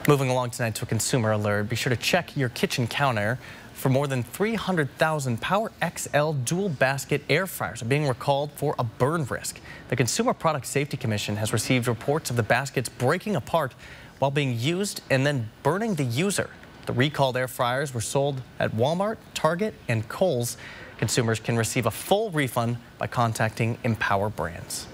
Moving along tonight to a consumer alert, be sure to check your kitchen counter for more than 300,000 Power XL dual basket air fryers are being recalled for a burn risk. The Consumer Product Safety Commission has received reports of the baskets breaking apart while being used and then burning the user. The recalled air fryers were sold at Walmart, Target, and Kohl's. Consumers can receive a full refund by contacting Empower Brands.